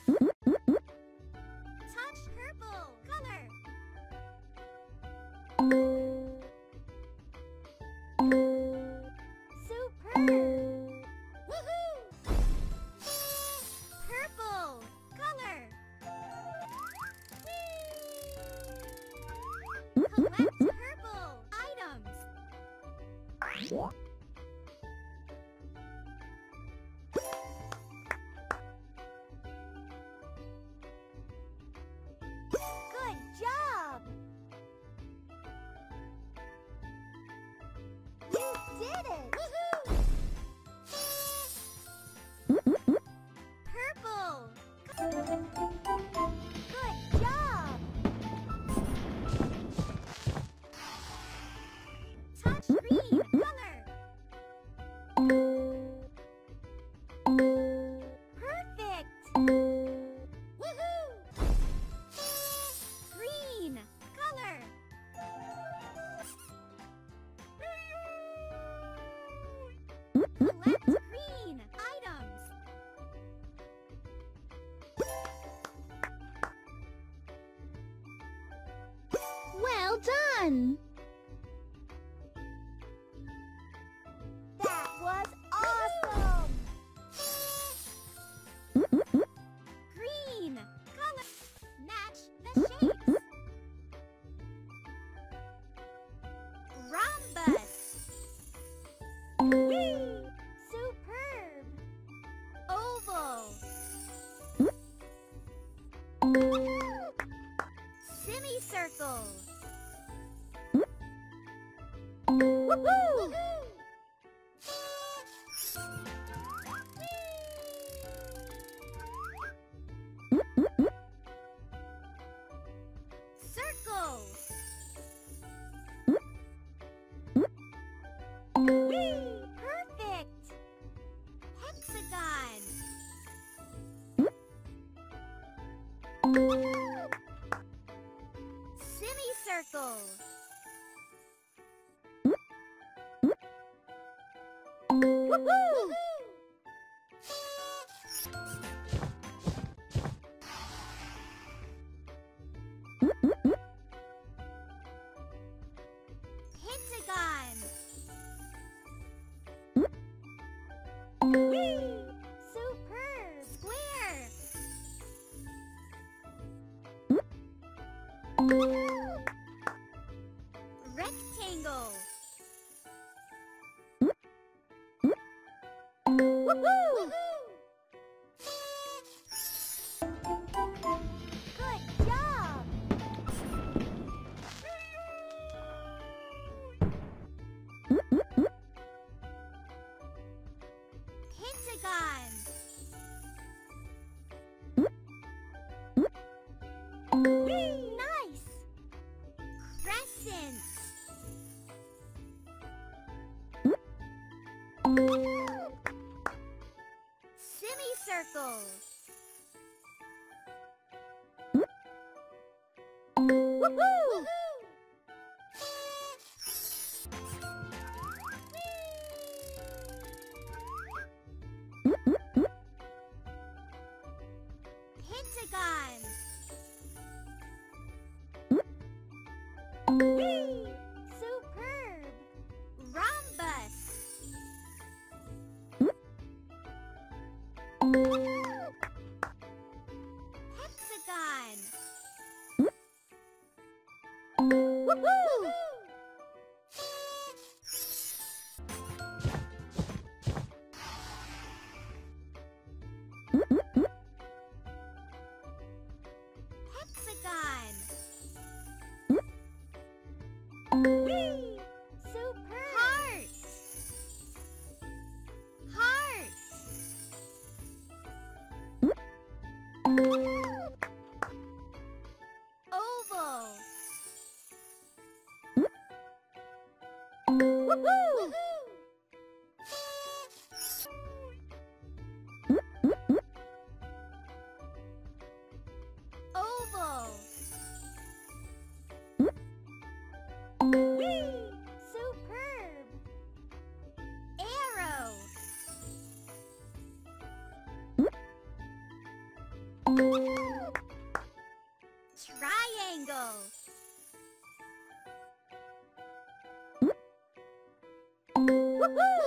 Touch purple color. Superb! Woohoo! Purple color. Collect purple items. Good job! You did it! Woohoo! Purple! Good job! Touch green color. Perfect! Woohoo! Green color. Collect green items. Well done! That was awesome! Green color. Match the shapes. Rhombus. Whee! Superb. Oval. Semicircle. Woohoo! Circle. Whee! Perfect. Hexagon. Semicircle. Woohoo! Pentagon. Whee! Superb. Square. Rectangle. Woohoo! Good job! Pentagon. Whee! Nice! Crescent. Semicircle. Woohoo! Pentagon. Whee! Superb. Rhombus. Hexagon. Woohoo! Hexagon. Whee! Super! Heart! Heart! Oval! Woohoo! Oval! Whee! Superb! Arrow! Triangle. Woohoo!